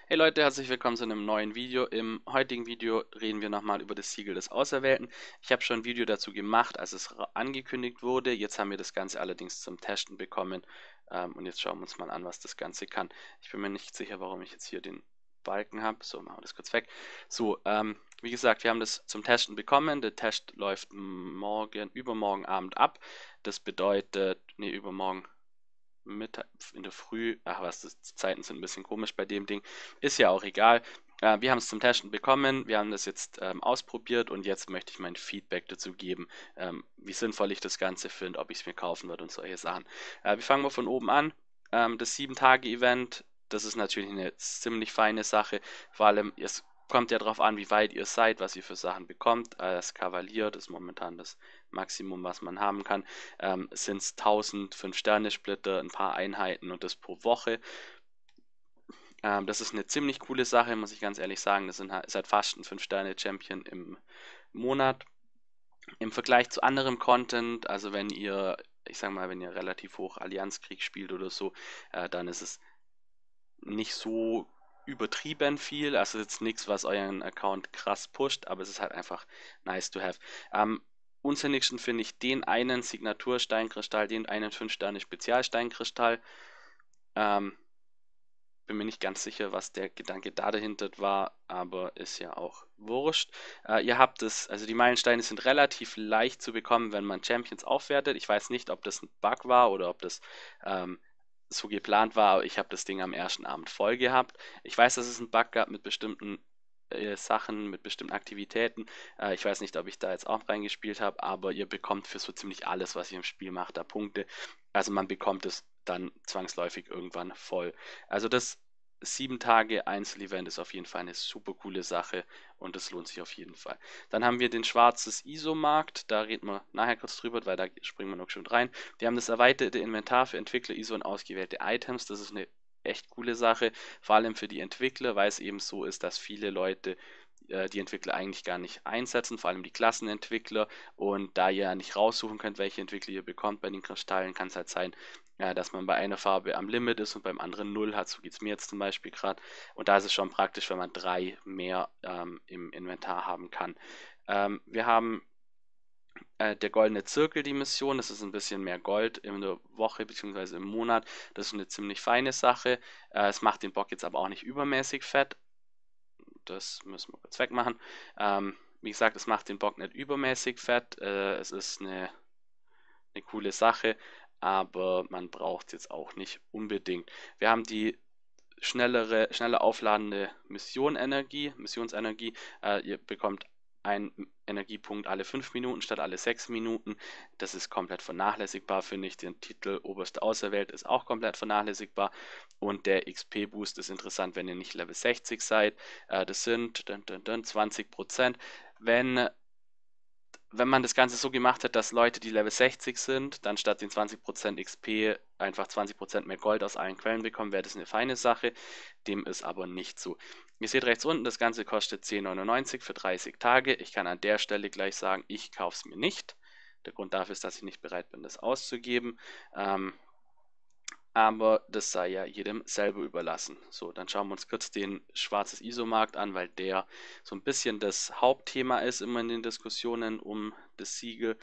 Hey Leute, herzlich willkommen zu einem neuen Video. Im heutigen Video reden wir nochmal über das Siegel des Auserwählten. Ich habe schon ein Video dazu gemacht, als es angekündigt wurde. Jetzt haben wir das Ganze allerdings zum Testen bekommen. Und jetzt schauen wir uns mal an, was das Ganze kann. Ich bin mir nicht sicher, warum ich jetzt hier den Balken habe. So, machen wir das kurz weg. So, wie gesagt, wir haben das zum Testen bekommen. Der Test läuft übermorgen Abend ab. Das bedeutet, nee, übermorgen Mittag, in der Früh, ach was, die Zeiten sind ein bisschen komisch bei dem Ding, ist ja auch egal. Wir haben es zum Testen bekommen, wir haben das jetzt ausprobiert und jetzt möchte ich mein Feedback dazu geben, wie sinnvoll ich das Ganze finde, ob ich es mir kaufen würde und solche Sachen. Wir fangen mal von oben an. Das 7-Tage-Event, das ist natürlich eine ziemlich feine Sache, vor allem es kommt ja darauf an, wie weit ihr seid, was ihr für Sachen bekommt. Das Kavalier, das ist momentan das Maximum, was man haben kann, sind es 1000 5-Sterne-Splitter, ein paar Einheiten und das pro Woche. Das ist eine ziemlich coole Sache, muss ich ganz ehrlich sagen. Ist halt fast ein 5-Sterne-Champion im Monat. Im Vergleich zu anderem Content, also wenn ihr, ich sag mal, wenn ihr relativ hoch Allianzkrieg spielt oder so, dann ist es nicht so übertrieben viel. Also jetzt nichts, was euren Account krass pusht, aber es ist halt einfach nice to have. Am unsinnigsten finde ich den einen Signatursteinkristall, den einen 5-Sterne-Spezialsteinkristall. Ähm, Bin mir nicht ganz sicher, was der Gedanke da dahinter war, aber ist ja auch wurscht. Ihr habt es, also die Meilensteine sind relativ leicht zu bekommen, wenn man Champions aufwertet. Ich weiß nicht, ob das ein Bug war oder ob das ähm, so geplant war, aber ich habe das Ding am ersten Abend voll gehabt. Ich weiß, dass es einen Bug gab mit bestimmten Sachen, mit bestimmten Aktivitäten. Ich weiß nicht, ob ich da jetzt auch reingespielt habe, aber ihr bekommt für so ziemlich alles, was ihr im Spiel macht, da Punkte. Also man bekommt es dann zwangsläufig irgendwann voll. Also das 7 Tage Einzelevent ist auf jeden Fall eine super coole Sache und das lohnt sich auf jeden Fall. Dann haben wir den schwarzes ISO-Markt, da reden wir nachher kurz drüber, weil da springen wir noch schon rein. Wir haben das erweiterte Inventar für Entwickler, ISO und ausgewählte Items. Das ist eine echt coole Sache, vor allem für die Entwickler, weil es eben so ist, dass viele Leute die Entwickler eigentlich gar nicht einsetzen, vor allem die Klassenentwickler. Und da ihr ja nicht raussuchen könnt, welche Entwickler ihr bekommt bei den Kristallen, kann es halt sein, dass man bei einer Farbe am Limit ist und beim anderen null hat. So geht es mir jetzt zum Beispiel gerade. Und da ist es schon praktisch, wenn man 3 mehr im Inventar haben kann. Wir haben der goldene Zirkel, die Mission. Das ist ein bisschen mehr Gold in der Woche bzw. im Monat. Das ist eine ziemlich feine Sache. Es macht den Bock jetzt aber auch nicht übermäßig fett. Das müssen wir kurz wegmachen. Wie gesagt, es macht den Bock nicht übermäßig fett. Es ist eine coole Sache, aber man braucht es jetzt auch nicht unbedingt. Wir haben die schneller aufladende Missionsenergie. Ihr bekommt einen Energiepunkt alle 5 Minuten statt alle 6 Minuten. Das ist komplett vernachlässigbar, finde ich. Den Titel Oberste Auserwählt ist auch komplett vernachlässigbar. Und der XP-Boost ist interessant, wenn ihr nicht Level 60 seid. Das sind 20%. Wenn wenn man das Ganze so gemacht hat, dass Leute, die Level 60 sind, dann statt den 20% XP einfach 20% mehr Gold aus allen Quellen bekommen, wäre das eine feine Sache. Dem ist aber nicht so. Ihr seht rechts unten, das Ganze kostet 10,99 für 30 Tage. Ich kann an der Stelle gleich sagen, ich kaufe es mir nicht. Der Grund dafür ist, dass ich nicht bereit bin, das auszugeben. Ähm, aber das sei ja jedem selber überlassen. So, dann schauen wir uns kurz den schwarzes ISO-Markt an, weil der so ein bisschen das Hauptthema ist immer in den Diskussionen um das Siegel.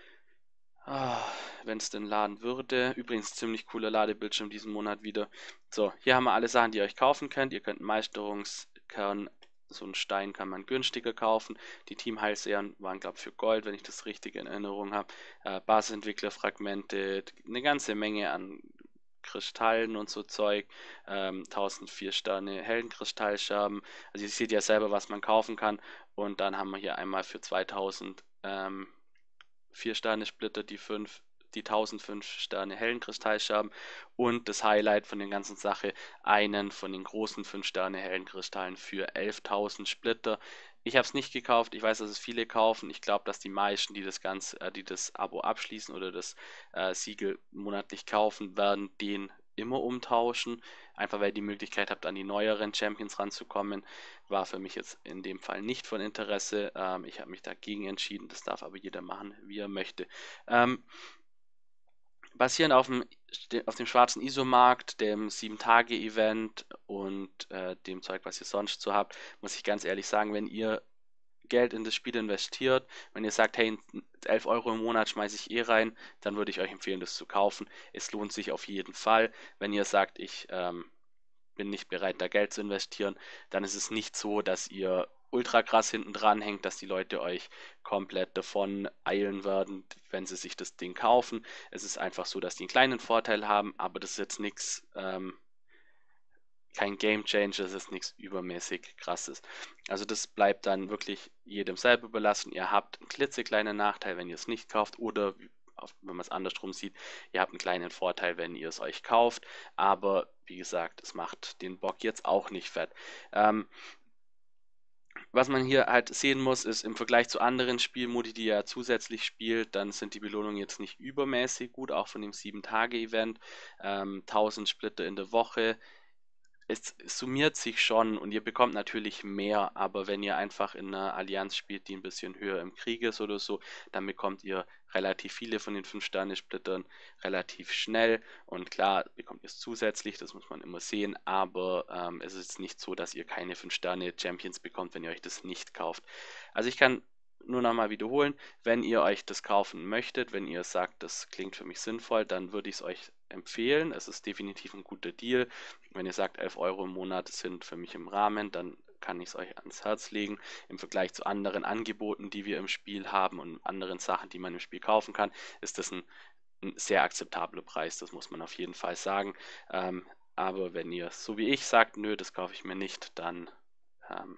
Ah, wenn es denn laden würde. Übrigens ziemlich cooler Ladebildschirm diesen Monat wieder. So, hier haben wir alle Sachen, die ihr euch kaufen könnt. Ihr könnt einen Meisterungskern, so einen Stein kann man günstiger kaufen. Die Teamheilsehren waren, glaube ich, für Gold, wenn ich das richtig in Erinnerung habe. Basisentwicklerfragmente, eine ganze Menge an Kristallen und so Zeug, 1004 Sterne Heldenkristallscherben. Also ihr seht ja selber, was man kaufen kann. Und dann haben wir hier einmal für 2000 4-Sterne-Splitter, die 1005 Sterne hellen Kristallscherben und das Highlight von der ganzen Sache, einen von den großen 5 Sterne hellen Kristallen für 11.000 Splitter. Ich habe es nicht gekauft, ich weiß, dass es viele kaufen. Ich glaube, dass die meisten, die das Abo abschließen oder das Siegel monatlich kaufen, werden den immer umtauschen. Einfach weil ihr die Möglichkeit habt, an die neueren Champions ranzukommen. War für mich jetzt in dem Fall nicht von Interesse. Ich habe mich dagegen entschieden. Das darf aber jeder machen, wie er möchte. Ähm, Basierend auf dem schwarzen ISO-Markt, dem 7-Tage-Event und dem Zeug, was ihr sonst so habt, muss ich ganz ehrlich sagen, wenn ihr Geld in das Spiel investiert, wenn ihr sagt, hey, 11 Euro im Monat schmeiße ich eh rein, dann würde ich euch empfehlen, das zu kaufen. Es lohnt sich auf jeden Fall. Wenn ihr sagt, ich bin nicht bereit, da Geld zu investieren, dann ist es nicht so, dass ihr ultra krass hinten dran hängt, dass die Leute euch komplett davon eilen werden, wenn sie sich das Ding kaufen. Es ist einfach so, dass die einen kleinen Vorteil haben, aber das ist jetzt nichts, kein Game Changer, es ist nichts übermäßig krasses. Also das bleibt dann wirklich jedem selber überlassen. Ihr habt einen klitzekleinen Nachteil, wenn ihr es nicht kauft, oder wenn man es andersrum sieht, ihr habt einen kleinen Vorteil, wenn ihr es euch kauft, aber wie gesagt, es macht den Bock jetzt auch nicht fett. Ähm, Was man hier halt sehen muss, ist im Vergleich zu anderen Spielmodi, die ihr zusätzlich spielt, dann sind die Belohnungen jetzt nicht übermäßig gut, auch von dem 7-Tage-Event. 1000 Splitter in der Woche, es summiert sich schon und ihr bekommt natürlich mehr, aber wenn ihr einfach in einer Allianz spielt, die ein bisschen höher im Krieg ist oder so, dann bekommt ihr relativ viele von den 5-Sterne-Splittern relativ schnell und klar bekommt ihr es zusätzlich, das muss man immer sehen, aber es ist nicht so, dass ihr keine 5-Sterne-Champions bekommt, wenn ihr euch das nicht kauft. Also ich kann nur nochmal wiederholen, wenn ihr euch das kaufen möchtet, wenn ihr sagt, das klingt für mich sinnvoll, dann würde ich es euch empfehlen. Es ist definitiv ein guter Deal. Wenn ihr sagt, 11 Euro im Monat sind für mich im Rahmen, dann kann ich es euch ans Herz legen. Im Vergleich zu anderen Angeboten, die wir im Spiel haben und anderen Sachen, die man im Spiel kaufen kann, ist das ein sehr akzeptabler Preis. Das muss man auf jeden Fall sagen. Aber wenn ihr so wie ich sagt, nö, das kaufe ich mir nicht, dann ähm,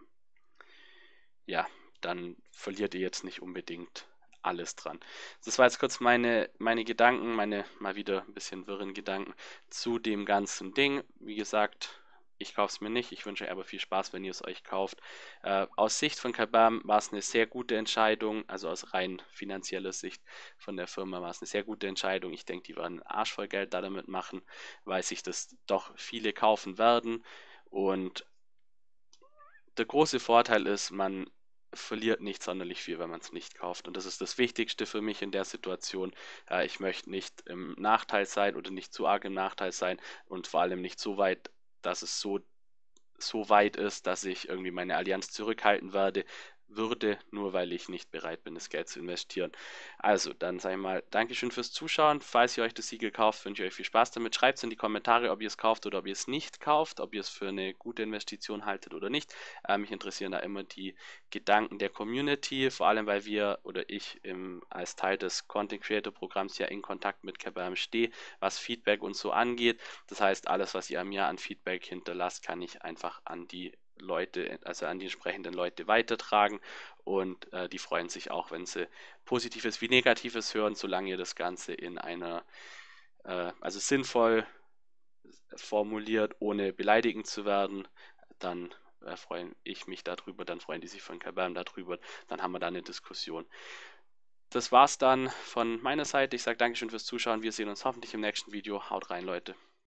ja, dann verliert ihr jetzt nicht unbedingt alles dran. Das war jetzt kurz meine Gedanken, meine mal wieder ein bisschen wirren Gedanken zu dem ganzen Ding. Wie gesagt, ich kaufe es mir nicht. Ich wünsche euch aber viel Spaß, wenn ihr es euch kauft. Aus Sicht von Kabam war es eine sehr gute Entscheidung, also aus rein finanzieller Sicht von der Firma war es eine sehr gute Entscheidung. Ich denke, die werden einen Arsch voll Geld da damit machen, weil sich das doch viele kaufen werden. Und der große Vorteil ist, man verliert nicht sonderlich viel, wenn man es nicht kauft. Und das ist das Wichtigste für mich in der Situation. Ich möchte nicht im Nachteil sein oder nicht zu arg im Nachteil sein und vor allem nicht so weit, dass es so weit ist, dass ich irgendwie meine Allianz zurückhalten würde, nur weil ich nicht bereit bin, das Geld zu investieren. Also, dann sage ich mal, Dankeschön fürs Zuschauen. Falls ihr euch das Siegel kauft, wünsche ich euch viel Spaß damit. Schreibt es in die Kommentare, ob ihr es kauft oder ob ihr es nicht kauft, ob ihr es für eine gute Investition haltet oder nicht. Mich interessieren da immer die Gedanken der Community, vor allem weil wir oder ich als Teil des Content Creator Programms ja in Kontakt mit Kabam stehe, was Feedback und so angeht. Das heißt, alles, was ihr mir an Feedback hinterlasst, kann ich einfach an die Leute, also an die entsprechenden Leute weitertragen und die freuen sich auch, wenn sie Positives wie Negatives hören, solange ihr das Ganze in einer, also sinnvoll formuliert, ohne beleidigend zu werden, dann freue ich mich darüber, dann freuen die sich von Kabam darüber, dann haben wir da eine Diskussion. Das war's dann von meiner Seite. Ich sage Dankeschön fürs Zuschauen. Wir sehen uns hoffentlich im nächsten Video. Haut rein, Leute.